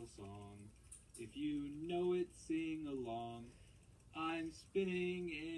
song. If you know it, sing along. I'm spinning